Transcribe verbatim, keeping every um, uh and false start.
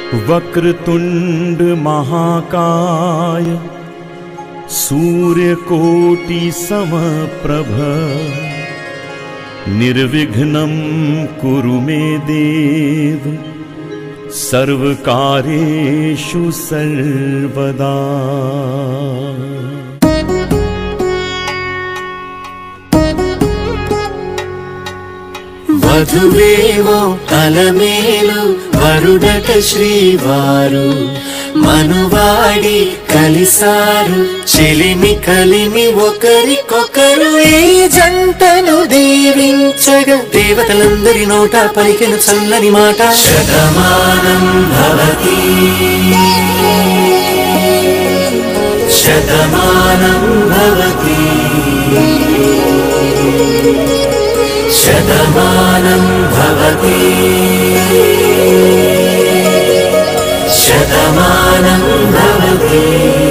वक्रतुंड महाकाय सूर्यकोटि समप्रभ निर्विघ्नं कुरु मे देव सर्वकार्येषु सर्वदा। వధువేవో అలమేలు వరుడట శ్రీవారు మనువాడి కలిసారు చెలిమి కలిమి ఒకరికొకరు ఈ జంటను దీవించగా దేవతలందరి నోట పలికిన చల్లని మాట శతమానం భవతి శతమానం భవతి శతమానం భవతి శతమానం భవతి।